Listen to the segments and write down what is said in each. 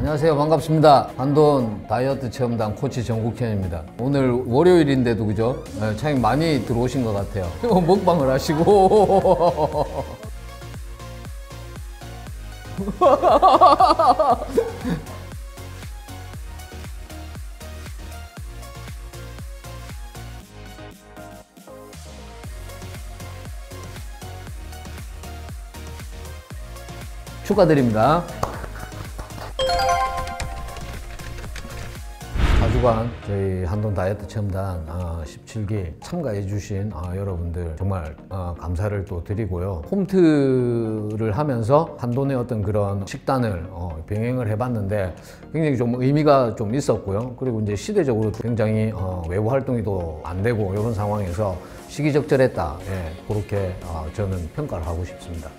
안녕하세요. 반갑습니다. 한돈 다이어트 체험단 코치 정국현입니다. 오늘 월요일인데도 그죠? 참 많이 들어오신 것 같아요. 먹방을 하시고 축하드립니다. 4주간 저희 한돈 다이어트 체험단 17기 참가해 주신 여러분들 정말 감사를 또 드리고요. 홈트를 하면서 한돈의 어떤 그런 식단을 병행을 해봤는데 굉장히 좀 의미가 좀 있었고요. 그리고 이제 시대적으로 굉장히 외부 활동이 또 안 되고 이런 상황에서 시기적절했다. 예, 그렇게 저는 평가를 하고 싶습니다.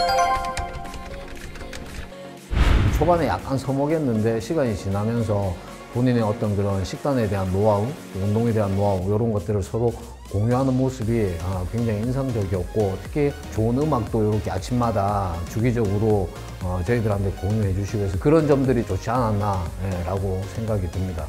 초반에 약간 서먹했는데 시간이 지나면서 본인의 어떤 그런 식단에 대한 노하우, 운동에 대한 노하우 이런 것들을 서로 공유하는 모습이 굉장히 인상적이었고, 특히 좋은 음악도 이렇게 아침마다 주기적으로 저희들한테 공유해 주시고 해서 그런 점들이 좋지 않았나 라고 생각이 듭니다.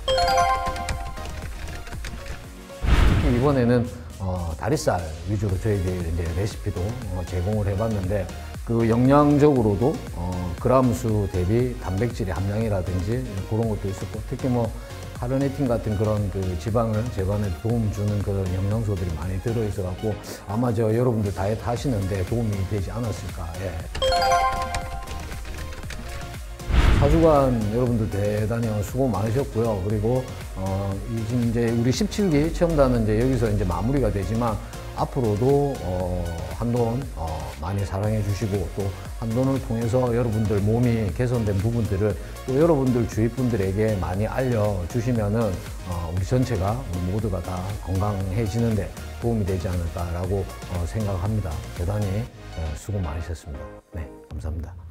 특히 이번에는 다리살 위주로 저희들이 이제 레시피도 제공을 해봤는데, 그 영양적으로도 그람수 대비 단백질의 함량이라든지 그런 것도 있었고, 특히 뭐 카르니틴 같은 그런 그 지방을 제거하는 도움 주는 그런 영양소들이 많이 들어있어 갖고 아마 여러분들 다이어트 하시는데 도움이 되지 않았을까. 예. 4주간 여러분들 대단히 수고 많으셨고요. 그리고 이제 우리 17기 체험단은 이제 여기서 이제 마무리가 되지만 앞으로도 한돈 많이 사랑해 주시고, 또 한돈을 통해서 여러분들 몸이 개선된 부분들을 또 여러분들 주위 분들에게 많이 알려주시면은 우리 전체가 우리 모두가 다 건강해지는데 도움이 되지 않을까라고 생각합니다. 대단히 수고 많으셨습니다. 네, 감사합니다.